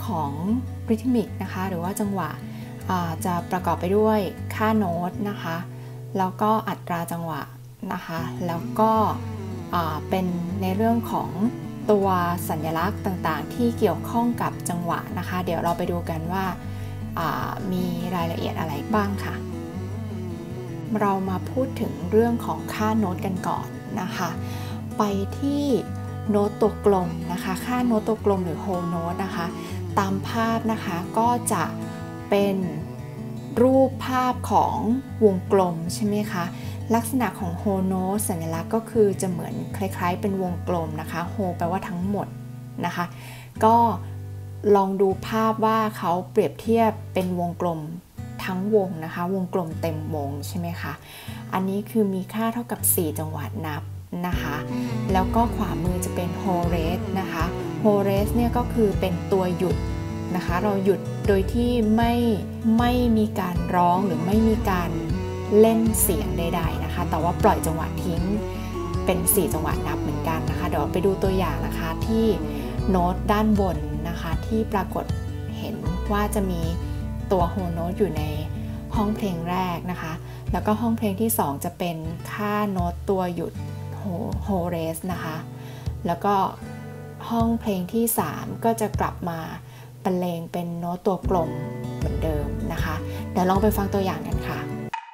ของริทึมิกนะคะหรือว่าจังหวะจะประกอบไปด้วยค่าโน้ตนะคะแล้วก็อัตราจังหวะนะคะแล้วก็เป็นในเรื่องของตัวสัญลักษณ์ต่างๆที่เกี่ยวข้องกับจังหวะนะคะเดี๋ยวเราไปดูกันว่ามีรายละเอียดอะไรบ้างค่ะเรามาพูดถึงเรื่องของค่าโน้ตกันก่อนนะคะไปที่โน้ตตัวกลมนะคะค่าโน้ตตัวกลมหรือโฮโน้ตนะคะตามภาพนะคะก็จะเป็นรูปภาพของวงกลมใช่ไหมคะลักษณะของโฮโน้ตสัญลักษณ์ก็คือจะเหมือนคล้ายๆเป็นวงกลมนะคะโฮแปลว่าทั้งหมดนะคะก็ลองดูภาพว่าเขาเปรียบเทียบเป็นวงกลมทั้งวงนะคะวงกลมเต็มวงใช่ไหมคะอันนี้คือมีค่าเท่ากับ4จังหวะนับนะคะแล้วก็ขวามือจะเป็นโฮเรสนะคะโฮเรสเนี่ยก็คือเป็นตัวหยุดนะคะเราหยุดโดยที่ไม่มีการร้องหรือไม่มีการเล่นเสียงใดๆนะคะแต่ว่าปล่อยจังหวะทิ้งเป็น4จังหวะนับเหมือนกันนะคะเดี๋ยวไปดูตัวอย่างนะคะที่โน้ตด้านบนนะคะที่ปรากฏเห็นว่าจะมีตัวโฮโน้ตอยู่ในห้องเพลงแรกนะคะแล้วก็ห้องเพลงที่2จะเป็นค่าโน้ตตัวหยุดโฮเรสนะคะแล้วก็ห้องเพลงที่3ก็จะกลับมาบรรเลงเป็นโน้ตตัวกลมเหมือนเดิมนะคะเดี๋ยวลองไปฟังตัวอย่างกันค่ะ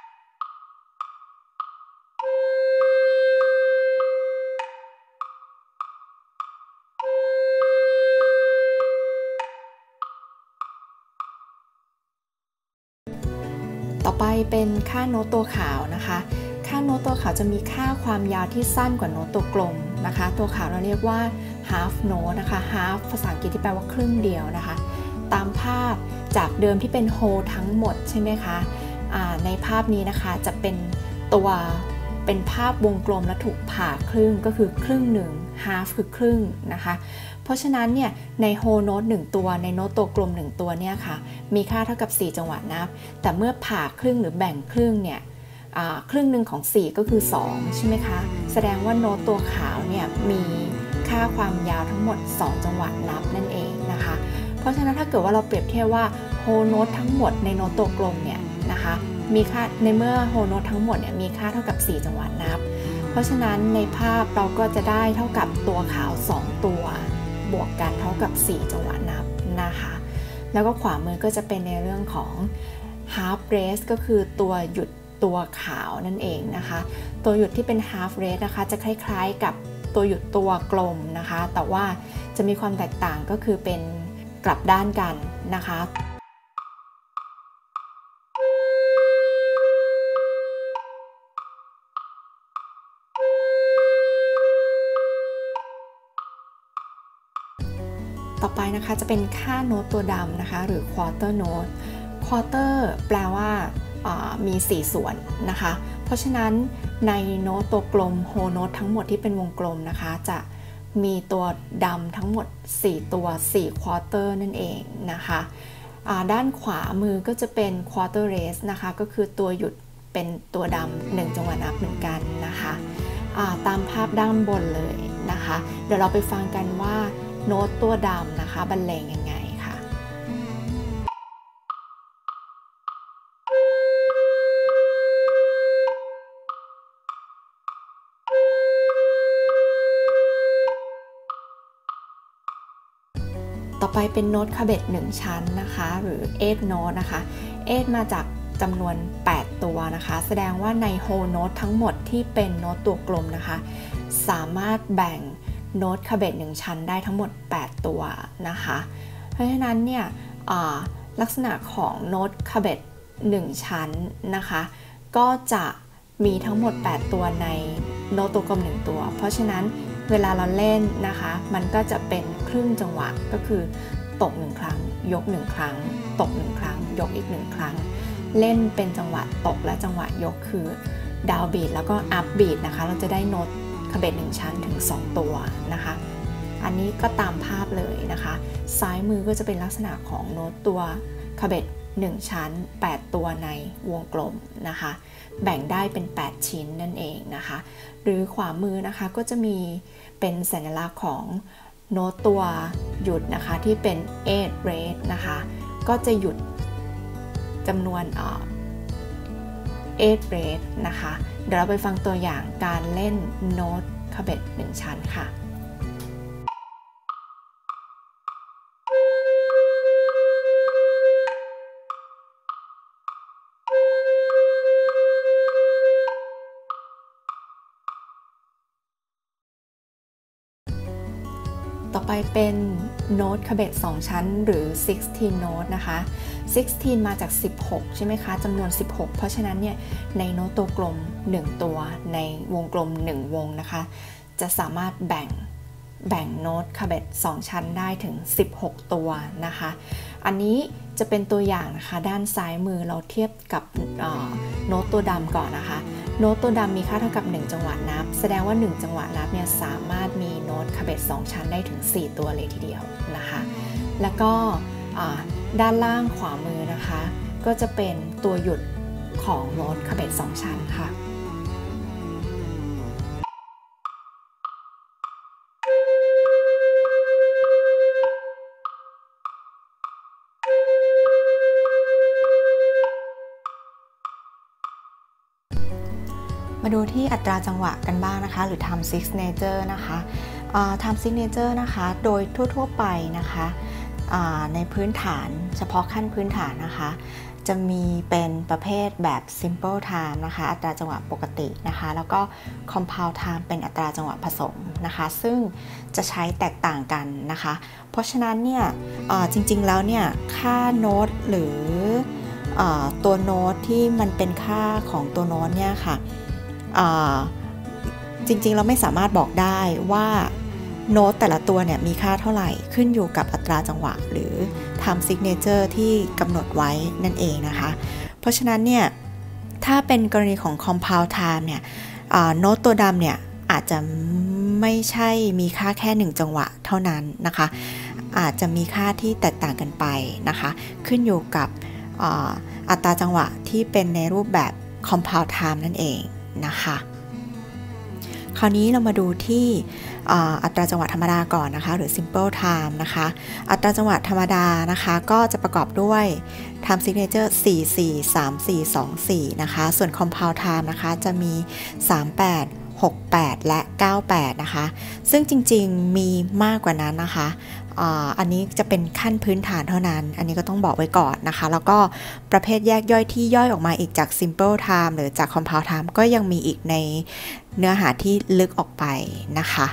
ต่อไปเป็นค่าโน้ตตัวขาวนะคะค่าโน้ตตัวขาวจะมีค่าความยาวที่สั้นกว่าโน้ตตัวกลมนะคะตัวขาวเราเรียกว่า half note นะคะ half ภาษาอังกฤษที่แปลว่าครึ่งเดียวนะคะตามภาพจากเดิมที่เป็น whole ทั้งหมดใช่ไหมคะในภาพนี้นะคะจะเป็นภาพวงกลมและถูกผ่าครึ่งก็คือครึ่งหนึ่ง half คือครึ่งนะคะเพราะฉะนั้นเนี่ยใน whole note 1ตัวในโน้ตตัวกลม1ตัวเนี่ยค่ะมีค่าเท่ากับ4จังหวะนับแต่เมื่อผ่าครึ่งหรือแบ่งครึ่งเนี่ยครึ่งหนึ่งของ4ก็คือ2ใช่ไหมคะแสดงว่าโน้ตตัวขาวเนี่ยมีค่าความยาวทั้งหมด2จังหวะนับนั่นเองนะคะเพราะฉะนั้นถ้าเกิดว่าเราเปรียบเทียบว่าโฮโน้ตทั้งหมดในโน้ตตัวกลมเนี่ยนะคะมีค่าในเมื่อโฮโน้ตทั้งหมดเนี่ยมีค่าเท่ากับ4จังหวะนับเพราะฉะนั้นในภาพเราก็จะได้เท่ากับตัวขาว2ตัวบวกกันเท่ากับ4จังหวะนับนะคะแล้วก็ขวามือก็จะเป็นในเรื่องของ half rest ก็คือตัวหยุดตัวขาวนั่นเองนะคะตัวหยุดที่เป็น half rest นะคะจะคล้ายๆกับตัวหยุดตัวกลมนะคะแต่ว่าจะมีความแตกต่างก็คือเป็นกลับด้านกันนะคะต่อไปนะคะจะเป็นค่าโน้ตตัวดำนะคะหรือ quarter note quarter แปลว่ามี4ส่วนนะคะเพราะฉะนั้นในโน้ตตัวกลมโฮโน้ตทั้งหมดที่เป็นวงกลมนะคะจะมีตัวดำทั้งหมด4ตัว4 quarter นั่นเองนะคะด้านขวามือก็จะเป็น quarter rest นะคะก็คือตัวหยุดเป็นตัวดำ1จังหวะนับเหมือนกันนะคะตามภาพด้านบนเลยนะคะเดี๋ยวเราไปฟังกันว่าโน้ตตัวดำนะคะบรรเลงยังไงค่ะต่อไปเป็นโน้ตคาเบต1ชั้นนะคะหรือ8 note นะคะ8มาจากจำนวน8ตัวนะคะแสดงว่าในโฮโน้ตทั้งหมดที่เป็นโน้ตตัวกลมนะคะสามารถแบ่งโน้ตคาเบต1ชั้นได้ทั้งหมด8ตัวนะคะเพราะฉะนั้นเนี่ยลักษณะของโน้ตคาเบต1ชั้นนะคะก็จะมีทั้งหมด8ตัวในโน้ตตัวกลม1ตัวเพราะฉะนั้นเวลาเราเล่นนะคะมันก็จะเป็นครึ่งจังหวะก็คือตก1ครั้งยก1ครั้งตก1ครั้งยกอีก1ครั้งเล่นเป็นจังหวะตกและจังหวะยกคือดาวบีทแล้วก็อัพบีทนะคะเราจะได้โน้ตคาเบต1ชั้นถึง2ตัวนะคะอันนี้ก็ตามภาพเลยนะคะซ้ายมือก็จะเป็นลักษณะของโน้ตตัวคาเบต1ชั้น8ตัวในวงกลมนะคะแบ่งได้เป็น8ชิ้นนั่นเองนะคะหรือขวามือนะคะก็จะมีเป็นสัญลักษณ์ของโน้ตตัวหยุดนะคะที่เป็น 8 rate นะคะก็จะหยุดจำนวน8 rate นะคะเดี๋ยวเราไปฟังตัวอย่างการเล่นโน้ตคาเบต1ชั้นค่ะต่อไปเป็นโน้ตคาเบต2ชั้นหรือ16 โน้ตนะคะ16มาจาก16ใช่ไหมคะจำนวน16เพราะฉะนั้นเนี่ยในโน้ตตัวกลม1ตัวในวงกลม1วงนะคะจะสามารถแบ่งโน้ตคาเบต2ชั้นได้ถึง16ตัวนะคะอันนี้จะเป็นตัวอย่างนะคะด้านซ้ายมือเราเทียบกับโน้ตตัวดำก่อนนะคะโน้ตตัวดำมีค่าเท่ากับ1จังหวะนับแสดงว่า1จังหวะนับเนี่ยสามารถมีโน้ตคาเบต2ชั้นได้ถึง4ตัวเลยทีเดียวนะคะแล้วก็ด้านล่างขวามือนะคะก็จะเป็นตัวหยุดของโน้ตคาเบต2ชั้นค่ะมาดูที่อัตราจังหวะกันบ้างนะคะหรือ time signature นะคะ time signature นะคะโดยทั่วๆไปนะคะในพื้นฐานเฉพาะขั้นพื้นฐานนะคะจะมีเป็นประเภทแบบ simple time นะคะอัตราจังหวะปกตินะคะแล้วก็ compound time เป็นอัตราจังหวะผสมนะคะซึ่งจะใช้แตกต่างกันนะคะเพราะฉะนั้นเนี่ยจริงๆแล้วเนี่ยค่าโน้ตหรือตัวโน้ตที่มันเป็นค่าของตัวโน้ตเนี่ยค่ะจริงๆเราไม่สามารถบอกได้ว่าโน้ตแต่ละตัวเนี่ยมีค่าเท่าไหร่ขึ้นอยู่กับอัตราจังหวะหรือ time signature ที่กำหนดไว้นั่นเองนะคะเพราะฉะนั้นเนี่ยถ้าเป็นกรณีของ compound time เนี่ยโน้ตตัวดำเนี่ยอาจจะไม่ใช่มีค่าแค่1จังหวะเท่านั้นนะคะอาจจะมีค่าที่แตกต่างกันไปนะคะขึ้นอยู่กับอัตราจังหวะที่เป็นในรูปแบบ compound time นั่นเองนะคะคราวนี้เรามาดูที่อัตราจังหวะธรรมดาก่อนนะคะหรือ simple time นะคะอัตราจังหวะธรรมดานะคะก็จะประกอบด้วย time signature 44 34 24นะคะส่วน compound time นะคะจะมี 38 68 และ 98 นะคะซึ่งจริงๆมีมากกว่านั้นนะคะอันนี้จะเป็นขั้นพื้นฐานเท่านั้นอันนี้ก็ต้องบอกไว้ก่อนนะคะแล้วก็ประเภทแยกย่อยที่ย่อยออกมาอีกจาก simple time หรือจาก compound time ก็ยังมีอีกในเนื้อหาที่ลึกออกไปนะคะ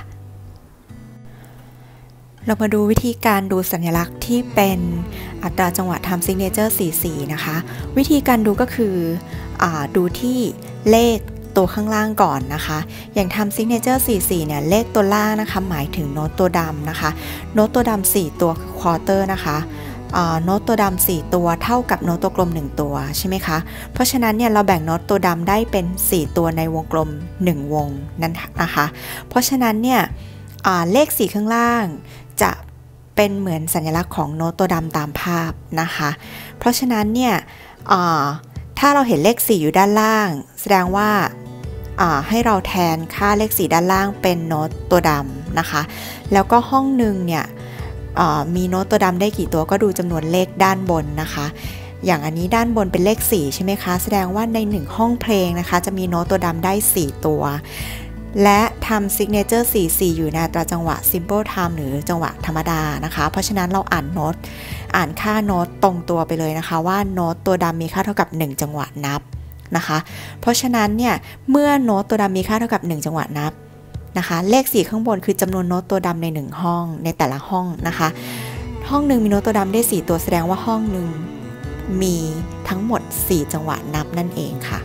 เรามาดูวิธีการดูสัญลักษณ์ที่เป็นอัตราจังหวะ time signature 44นะคะวิธีการดูก็คือดูที่เลขตัวข้างล่างก่อนนะคะอย่าง time signature 44เนี่ยเลขตัวล่างนะคะหมายถึงโน้ตตัวดำนะคะโน้ตตัวดำ4ตัวคือ quarter นะคะโน้ตตัวดำ4ตัวเท่ากับโน้ตตัวกลม1ตัวใช่ไหมคะเพราะฉะนั้นเนี่ยเราแบ่งโน้ตตัวดำได้เป็น4ตัวในวงกลม1วงนั้นนะคะเพราะฉะนั้นเนี่ยเลข4ข้างล่างจะเป็นเหมือนสัญลักษณ์ของโน้ตตัวดำตามภาพนะคะเพราะฉะนั้นเนี่ยถ้าเราเห็นเลข4อยู่ด้านล่างแสดงว่าให้เราแทนค่าเลข4ด้านล่างเป็นโน้ตตัวดำนะคะแล้วก็ห้องหนึ่งเนี่ยมีโน้ตตัวดำได้กี่ตัวก็ดูจำนวนเลขด้านบนนะคะอย่างอันนี้ด้านบนเป็นเลข4ใช่ไหมคะแสดงว่าใน1ห้องเพลงนะคะจะมีโน้ตตัวดำได้4ตัวและ time signature 44อยู่ในอัตราจังหวะ simple time หรือจังหวะธรรมดานะคะเพราะฉะนั้นเราอ่านค่าโน้ตตรงตัวไปเลยนะคะว่าโน้ตตัวดำมีค่าเท่ากับ1จังหวะนับนะคะเพราะฉะนั้นเนี่ยเมื่อโน้ตตัวดำมีค่าเท่ากับ1จังหวะนับนะคะเลข4ข้างบนคือจำนวนโน้ตตัวดำใน1ห้องในแต่ละห้องนะคะห้องหนึ่งมีโน้ตตัวดำได้4ตัวแสดงว่าห้องหนึ่งมีทั้งหมด4จังหวะนับนั่นเองค่ะ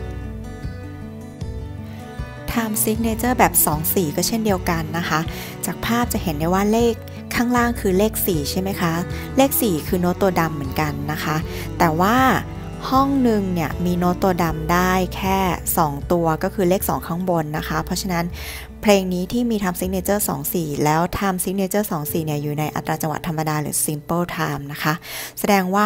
time signature แบบ24ก็เช่นเดียวกันนะคะจากภาพจะเห็นได้ว่าเลขข้างล่างคือเลข4ใช่ไหมคะเลข4คือโน้ตตัวดำเหมือนกันนะคะแต่ว่าห้องหนึ่งเนี่ยมีโน้ตตัวดำได้แค่2ตัวก็คือเลข2ข้างบนนะคะเพราะฉะนั้นเพลงนี้ที่มี time signature 24แล้ว time signature 24เนี่ยอยู่ในอัตราจังหวะธรรมดาหรือ simple time นะคะแสดงว่า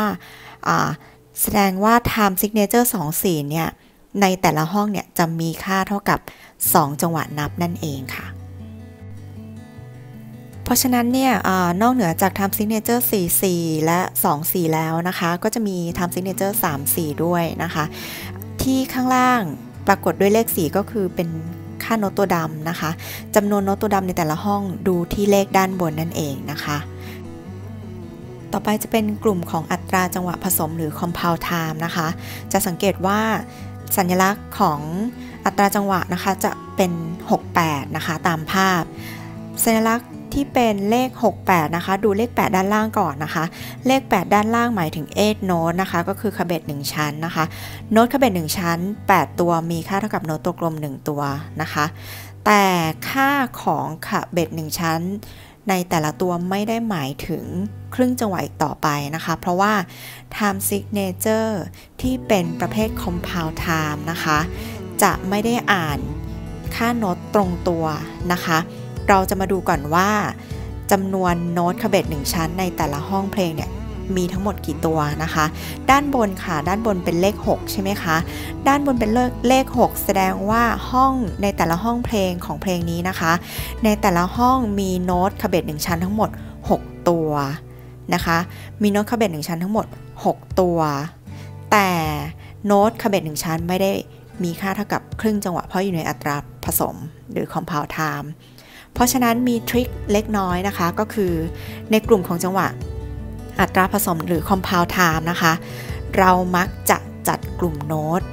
time signature 24เนี่ยในแต่ละห้องเนี่ยจะมีค่าเท่ากับ2จังหวะนับนั่นเองค่ะเพราะฉะนั้นเนี่ยนอกเหนือจาก time signature 4-4 และ 2-4 แล้วนะคะก็จะมี time signature 3-4 ด้วยนะคะที่ข้างล่างปรากฏด้วยเลข4ก็คือเป็นค่าโน้ตตัวดำนะคะจำนวนโน้ตตัวดำในแต่ละห้องดูที่เลขด้านบนนั่นเองนะคะต่อไปจะเป็นกลุ่มของอัตราจังหวะผสมหรือ compound time นะคะจะสังเกตว่าสัญลักษณ์ของอัตราจังหวะนะคะจะเป็น68นะคะตามภาพสัญลักษณ์ที่เป็นเลข68นะคะดูเลข8ด้านล่างก่อนนะคะเลข8ด้านล่างหมายถึง8โน้ตนะคะก็คือคาเบต1ชั้นนะคะโน้ตคาเบต1ชั้น8ตัวมีค่าเท่ากับโน้ตตัวกลม1ตัวนะคะแต่ค่าของคาเบต1ชั้นในแต่ละตัวไม่ได้หมายถึงครึ่งจังหวะอีกต่อไปนะคะเพราะว่า time signature ที่เป็นประเภท compound time นะคะจะไม่ได้อ่านค่าโน้ตตรงตัวนะคะเราจะมาดูก่อนว่าจำนวนโน้ตคาเบต1ชั้นในแต่ละห้องเพลงเนี่ยมีทั้งหมดกี่ตัวนะคะด้านบนค่ะด้านบนเป็นเลข6ใช่ไหมคะด้านบนเป็นเลข6แสดงว่าห้องในแต่ละห้องเพลงของเพลงนี้นะคะในแต่ละห้องมีโน้ตคาเบต1ชั้นทั้งหมด6ตัวนะคะมีโน้ตคาเบต1ชั้นทั้งหมด6ตัวแต่โน้ตคาเบต1ชั้นไม่ได้มีค่าเท่ากับครึ่งจังหวะเพราะอยู่ในอัตราผสมหรือ compound time เพราะฉะนั้นมีทริคเล็กน้อยนะคะก็คือในกลุ่มของจังหวะอัตราผสมหรือ compound time นะคะเรามักจะจัดกลุ่มโน้ต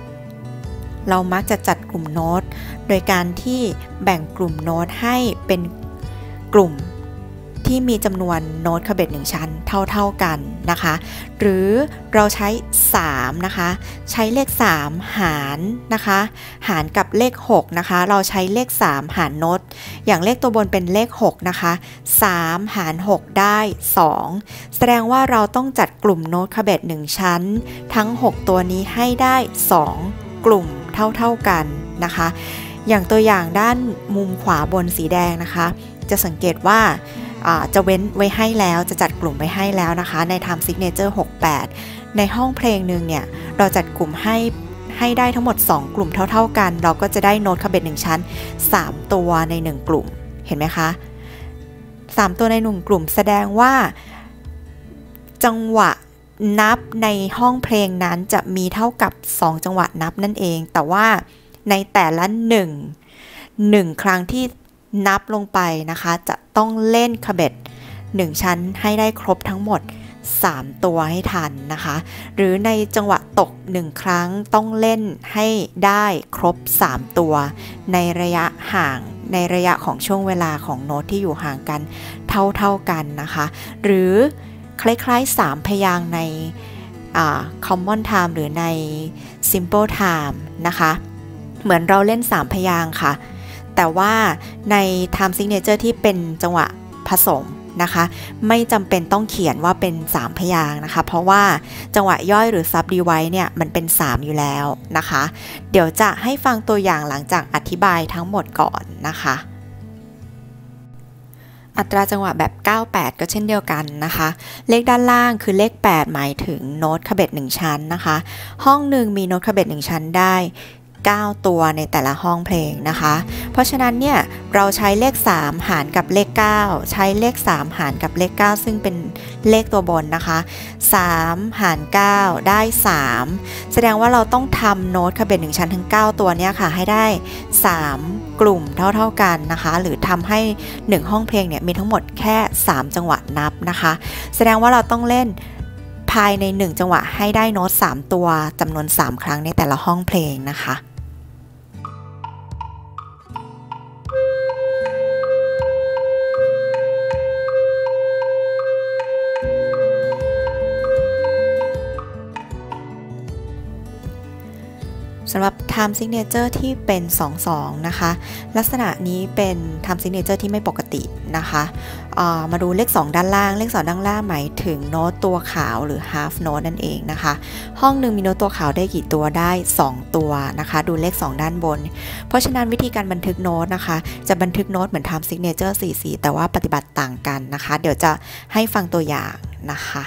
โดยการที่แบ่งกลุ่มโน้ตให้เป็นกลุ่มที่มีจำนวนโน้ตคาเบต1ชั้นเท่ากันนะคะหรือเราใช้3นะคะใช้เลข3หารนะคะหารกับเลข6นะคะเราใช้เลข3หารโน้ตอย่างเลขตัวบนเป็นเลข6นะคะ3หาร6ได้2แสดงว่าเราต้องจัดกลุ่มโน้ตคาเบต1ชั้นทั้ง6ตัวนี้ให้ได้2กลุ่มเท่ากันนะคะอย่างตัวอย่างด้านมุมขวาบนสีแดงนะคะจะสังเกตว่าจะเว้นไว้ให้แล้วจะจัดกลุ่มไว้ให้แล้วนะคะใน time signature 68ในห้องเพลงหนึ่งเนี่ยเราจัดกลุ่มให้ได้ทั้งหมด2กลุ่มเท่ากันเราก็จะได้โน้ตคาเบต1ชั้น3ตัวใน1กลุ่มเห็นไหมคะ3ตัวใน1กลุ่มแสดงว่าจังหวะนับในห้องเพลงนั้นจะมีเท่ากับ2จังหวะนับนั่นเองแต่ว่าในแต่ละ1ครั้งที่นับลงไปนะคะจะต้องเล่นคาเบต1ชั้นให้ได้ครบทั้งหมด3ตัวให้ทันนะคะหรือในจังหวะตก1ครั้งต้องเล่นให้ได้ครบ3ตัวในระยะห่างในระยะของช่วงเวลาของโน้ตที่อยู่ห่างกันเท่ากันนะคะหรือคล้ายๆ3พยางค์ในcommon time หรือใน simple time นะคะเหมือนเราเล่น3พยางค์ค่ะแต่ว่าใน time signature ที่เป็นจังหวะผสมนะคะไม่จำเป็นต้องเขียนว่าเป็น3พยางค์นะคะเพราะว่าจังหวะย่อยหรือ sub divide เนี่ยมันเป็น3อยู่แล้วนะคะเดี๋ยวจะให้ฟังตัวอย่างหลังจากอธิบายทั้งหมดก่อนนะคะอัตราจังหวะแบบ98ก็เช่นเดียวกันนะคะเลขด้านล่างคือเลข8หมายถึงโน้ตคาเบต1ชั้นนะคะห้องหนึ่งมีโน้ตคาเบต1ชั้นได้9ตัวในแต่ละห้องเพลงนะคะเพราะฉะนั้นเนี่ยเราใช้เลข3หารกับเลข9ใช้เลข3หารกับเลข9ซึ่งเป็นเลขตัวบนนะคะ3หาร9ได้3แสดงว่าเราต้องทำโน้ตคาเบต1ชั้นทั้ง9ตัวเนี้ยค่ะให้ได้3กลุ่มเท่ากันนะคะหรือทำให้1ห้องเพลงเนี่ยมีทั้งหมดแค่3จังหวะนับนะคะแสดงว่าเราต้องเล่นภายใน1จังหวะให้ได้โน้ต3ตัวจำนวน3ครั้งในแต่ละห้องเพลงนะคะสำหรับ time signature ที่เป็น 2-2 นะคะลักษณะนี้เป็น time signature ที่ไม่ปกตินะคะมาดูเลข2ด้านล่างเลข2ด้านล่างหมายถึงโน้ตตัวขาวหรือ half note นั่นเองนะคะห้องหนึ่งมีโน้ตตัวขาวได้กี่ตัวได้2ตัวนะคะดูเลข2ด้านบนเพราะฉะนั้นวิธีการบันทึกโน้ตนะคะจะบันทึกโน้ตเหมือน time signature 4-4แต่ว่าปฏิบัติต่างกันนะคะเดี๋ยวจะให้ฟังตัวอย่างนะคะ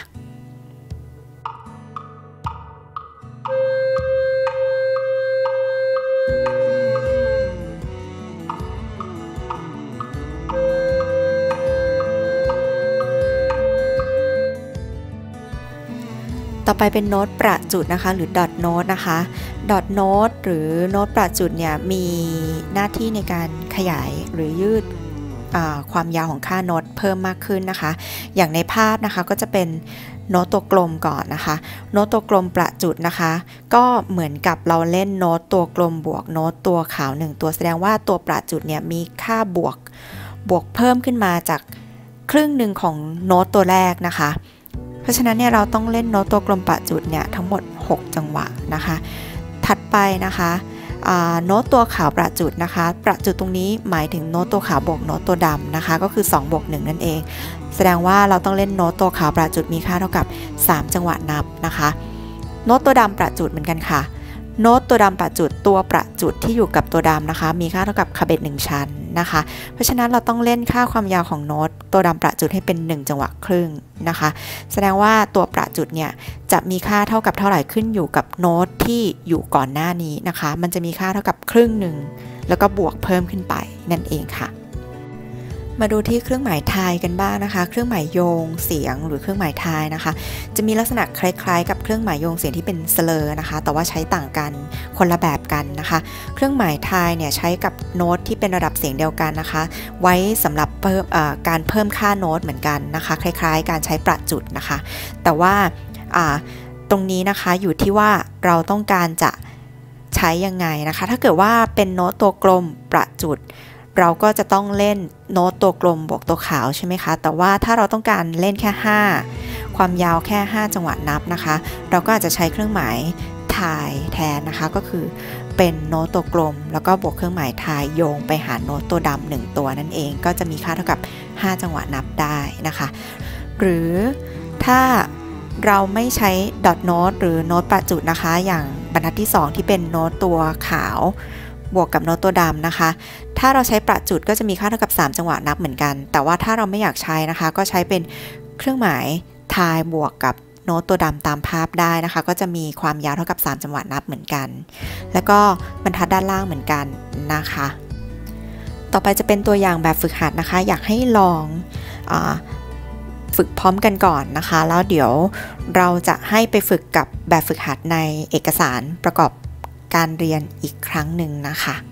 ไปเป็นโน้ตประจุดนะคะหรือ dot note นะคะ dot note หรือโน้ตประจุดเนี่ยมีหน้าที่ในการขยายหรือยืดความยาวของค่าโน้ตเพิ่มมากขึ้นนะคะอย่างในภาพนะคะก็จะเป็นโน้ตตัวกลมก่อนนะคะโน้ตตัวกลมประจุดนะคะก็เหมือนกับเราเล่นโน้ตตัวกลมบวกโน้ตตัวขาว1ตัวแสดงว่าตัวประจุดเนี่ยมีค่าบวกเพิ่มขึ้นมาจากครึ่งหนึ่งของโน้ตตัวแรกนะคะเพราะฉะนั้นเนี่ยเราต้องเล่นโน้ตตัวกลมประจุดเนี่ยทั้งหมด6จังหวะนะคะถัดไปนะคะโน้ตตัวขาวประจุดนะคะประจุดตรงนี้หมายถึงโน้ตตัวขาวบวกโน้ตตัวดำนะคะก็คือ2บวก1นั่นเองแสดงว่าเราต้องเล่นโน้ตตัวขาวประจุดมีค่าเท่ากับ3จังหวะนับนะคะโน้ตตัวดำประจุดเหมือนกันค่ะโน้ตตัวดำประจุดตัวประจุดที่อยู่กับตัวดำนะคะมีค่าเท่ากับคาเบต1ชั้นนะคะเพราะฉะนั้นเราต้องเล่นค่าความยาวของโน้ตตัวดำประจุดให้เป็น1จังหวะครึ่งนะคะแสดงว่าตัวประจุดเนี่ยจะมีค่าเท่ากับเท่าไหร่ขึ้นอยู่กับโน้ตที่อยู่ก่อนหน้านี้นะคะมันจะมีค่าเท่ากับครึ่งหนึ่งแล้วก็บวกเพิ่มขึ้นไปนั่นเองค่ะมาดูที่เครื่องหมายทายกันบ้างนะคะเครื่องหมายโยงเสียงหรือเครื่องหมายทายนะคะจะมีลักษณะคล้ายๆกับเครื่องหมายโยงเสียงที่เป็นสเลอร์นะคะแต่ว่าใช้ต่างกันคนละแบบกันนะคะเครื่องหมายทายเนี่ยใช้กับโน้ตที่เป็นระดับเสียงเดียวกันนะคะไว้สำหรับการเพิ่มค่าโน้ตเหมือนกันนะคะคล้ายๆการใช้ประจุดนะคะแต่ว่าตรงนี้นะคะอยู่ที่ว่าเราต้องการจะใช้ยังไงนะคะถ้าเกิดว่าเป็นโน้ตตัวกลมประจุดเราก็จะต้องเล่นโน้ตตัวกลมบวกตัวขาวใช่ไหมคะแต่ว่าถ้าเราต้องการเล่นแค่5ความยาวแค่5จังหวะนับนะคะเราก็อาจจะใช้เครื่องหมายทายแทนนะคะก็คือเป็นโน้ตตัวกลมแล้วก็บวกเครื่องหมายทายโยงไปหาโน้ตตัวดำ1ตัวนั่นเองก็จะมีค่าเท่ากับ5จังหวะนับได้นะคะหรือถ้าเราไม่ใช้ dot note หรือโน้ตประจุดนะคะอย่างบรรทัดที่2ที่เป็นโน้ตตัวขาวบวกกับโน้ตตัวดำนะคะถ้าเราใช้ประจุดก็จะมีค่าเท่ากับ3จังหวะนับเหมือนกันแต่ว่าถ้าเราไม่อยากใช้นะคะก็ใช้เป็นเครื่องหมายทายบวกกับโน้ตตัวดำตามภาพได้นะคะก็จะมีความยาวเท่ากับ3จังหวะนับเหมือนกันแล้วก็บรรทัดด้านล่างเหมือนกันนะคะต่อไปจะเป็นตัวอย่างแบบฝึกหัดนะคะอยากให้ลองฝึกพร้อมกันก่อนนะคะแล้วเดี๋ยวเราจะให้ไปฝึกกับแบบฝึกหัดในเอกสารประกอบการเรียนอีกครั้งหนึ่งนะคะ